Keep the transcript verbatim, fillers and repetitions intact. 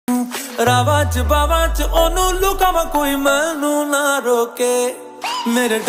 रावां च बावां च ओनू लुकावां कोई मैनू ना रोके मेरे